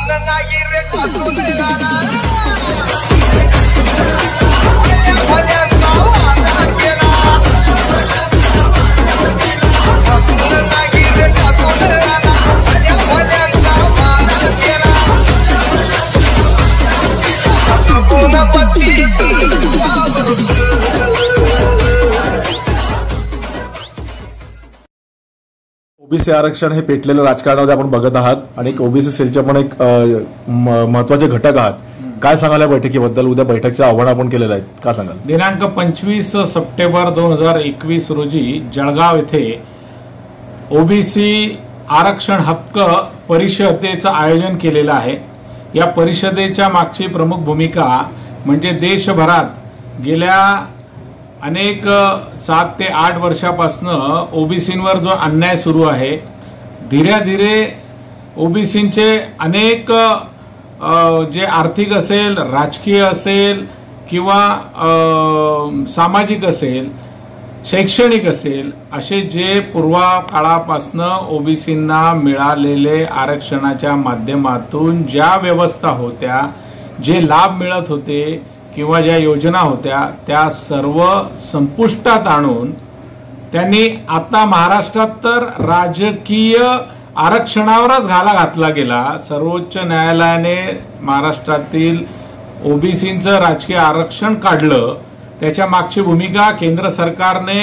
OBC आरक्षण हे पेटलेलं राजकारणामध्ये आपण बघत आहात आणि एक ओबीसी सेलचे पण एक महत्वाचे घटक आहात. काय सांगाल या बैठकीबद्दल? उद्या बैठकचं आव्हान आपण केलेलं आहे, काय सांगाल? दिनांक 25 सप्टेंबर 2021 रोजी जळगाव येथे ओबीसी आरक्षण हक्क परिषदेचं आयोजन केलेलं आहे. या परिषदेच्या मागची प्रमुख भूमिका म्हणजे देशभरात गेल्या अनेक 7 ते 8 वर्षापासून ओबीसींवर जो अन्याय सुरू आहे, धीरे धीरे ओबीसींचे अनेक जे आर्थिक असेल, राजकीय असेल किंवा सामाजिक असेल, शैक्षणिक असेल, असे जे पूर्वकाळापासून ओबीसींना मिळालेले आरक्षणाच्या माध्यमातून ज्या व्यवस्था होत्या, जे लाभ मिळत होते किंवा ज्या योजना होत्या, त्या सर्व संपुष्टात आणून त्यांनी आता महाराष्ट्रात तर राजकीय आरक्षणावरच घाला घातला गेला. सर्वोच्च न्यायालयाने महाराष्ट्रातील ओबीसींचं राजकीय आरक्षण काढलं. त्याच्या मागची भूमिका केंद्र सरकारने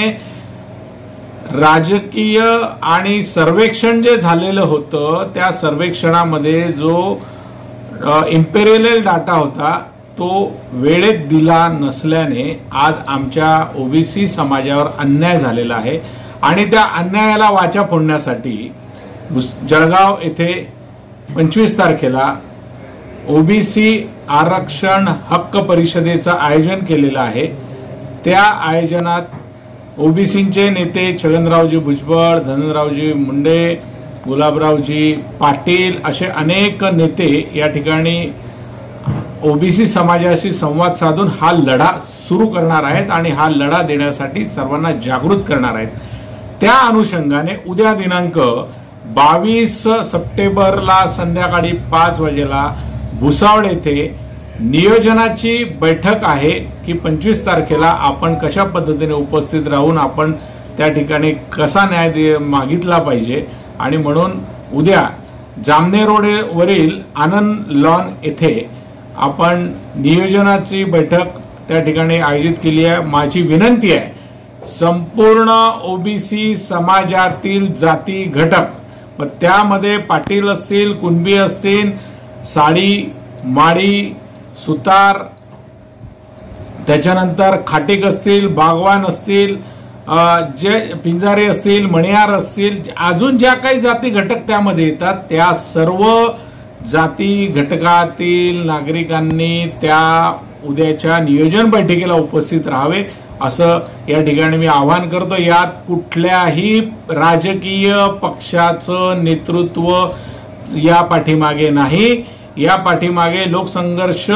राजकीय आणि सर्वेक्षण जे झालेलं होतं, त्या सर्वेक्षणामध्ये जो इम्पेरियल डाटा होता तो वेळेत दिला नसल्याने आज आमच्या ओबीसी समाजावर अन्याय झालेला आहे. आणि त्या अन्यायाला वाचा फोडण्यासाठी जळगाव येथे 25 तारखेला ओबीसी आरक्षण हक्क परिषदेचं आयोजन केलेलं आहे. त्या आयोजनात ओबीसींचे नेते छगनरावजी भुजबळ, धनंजयरावजी मुंडे, गुलाबरावजी पाटील असे अनेक नेते या ठिकाणी ओबीसी समाजाशी संवाद साधून हा लढा सुरू करणार आहेत आणि हा लढा देण्यासाठी सर्वांना जागृत करणार आहेत. त्या अनुषंगाने उद्या दिनांक 22 सप्टेंबरला संध्याकाळी 5 वाजेला भुसावळ येथे नियोजनाची बैठक आहे की 25 तारखेला आपण कशा पद्धतीने उपस्थित राहून आपण त्या ठिकाणी कसा न्याय मागितला पाहिजे. आणि म्हणून उद्या जामनेर रोडवरील आनंद लॉन येथे आपण नियोजनाची बैठक त्या ठिकाणी आयोजित केली आहे. माझी विनंती आहे, संपूर्ण ओबीसी समाजातील जाती घटक, मग त्यामध्ये पाटील असतील, कुणबी असतील, साडी, माळी, सुतार, त्याच्यानंतर खाटीक असतील, बागवान असतील, जे पिंजारे असतील, मणियार असतील, अजून ज्या काही जाती घटक त्यामध्ये येतात, त्या सर्व जाती घटकातील नागरिकांनी त्या उद्याच्या नियोजन बैठकीला उपस्थित राहावे असं या ठिकाणी मी आवाहन करतो. यात कुठल्याही राजकीय पक्षाचं नेतृत्व या पाठीमागे नाही. या पाठीमागे लोकसंघर्ष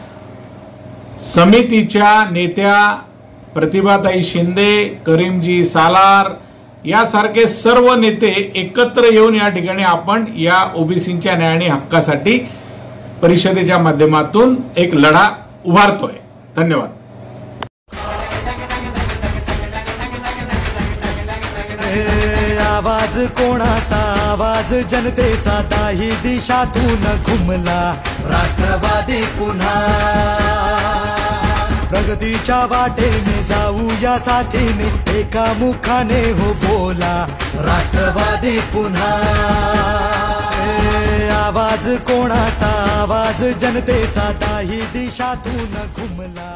समितीच्या नेत्या प्रतिभाताई शिंदे, करीमजी सालार यासारखे सर्व नेते एकत्र येऊन या ठिकाणी आपण या ओबीसींच्या न्याय आणि हक्कासाठी परिषदेच्या माध्यमातून एक लढा उभारतोय. धन्यवाद. आवाज कोणाचा? आवाज जनतेचा. दाही दिशातून घुमला राष्ट्रवादी पुन्हा. प्रगतीच्या वाटेने जाऊया साथीने, एका मुखाने हो बोला राष्ट्रवादी पुन्हा. आवाज कोणाचा? आवाज जनतेचा. दाही दिशातून घुमला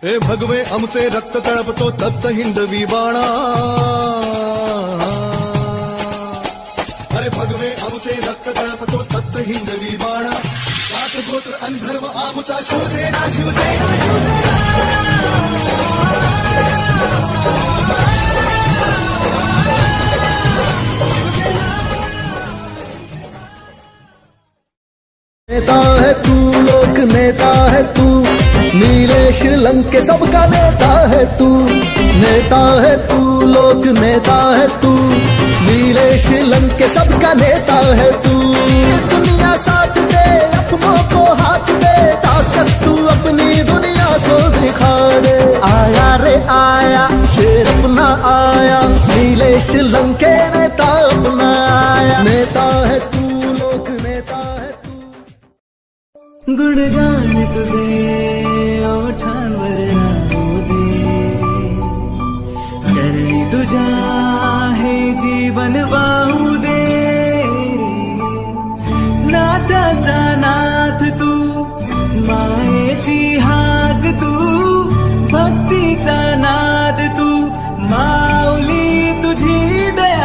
हे भगवे आमचे रक्त तळपतो तप्त हिंदवी बाणा, अरे भगवे आमचे रक्त तळपतो तप्त हिंदवी बाणा, जात गोत्र आणि धर्म आमचा शिवसेना शिवसेना शिवसेना। नेता है तू, लोक नेता है तू, नीलेश लंके सबका नेता है तू। नेता है तू, लोक नेता है तू, नीलेश लंके सबका नेता है तू। दुनिया साथ दे, अपनों को हाथ दे, ताकत तू अपनी दुनिया को दिखा दे। आया रे आया, शेर अपना आया, नीलेश लंके नेता अपना आया। नेता है तू, लोक नेता है तू। गुणगान तुझे ओठांवर राहू दे, चरणी तुझ्या हे जीवन वाहू दे। नाथाचा नाथ तू, मायेची हाक तू, भक्तीचा नाद तू, माऊली तुझी दया।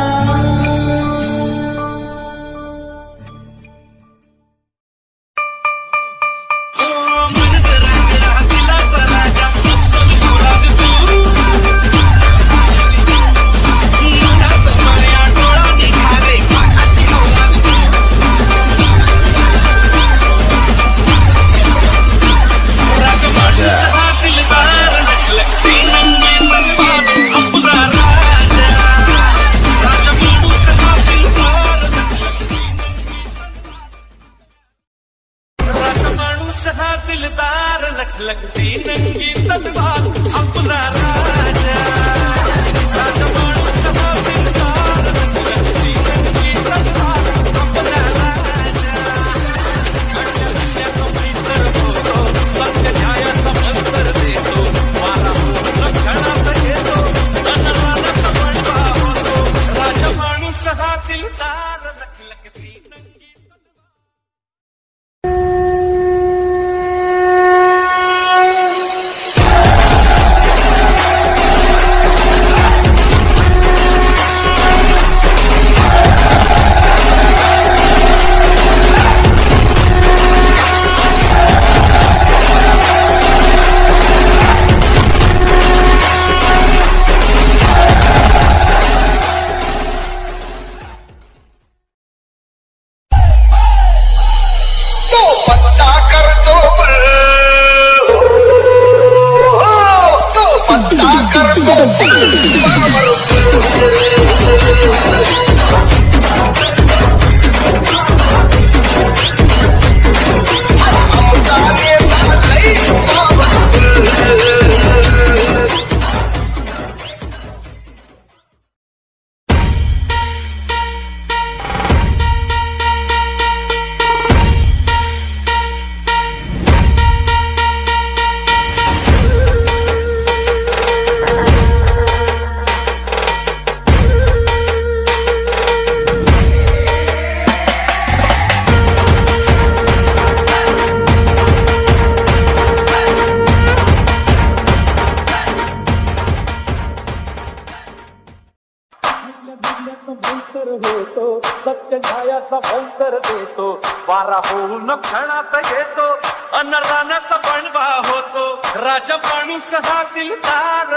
सत्य न्यायाचा मंत्र देतो, वारा होऊन क्षणात येतो, अनरानाचा बनवा होतो, राजा माणूस हा दिलदार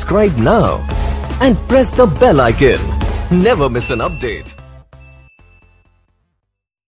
subscribe now and press the bell icon. Never miss an update.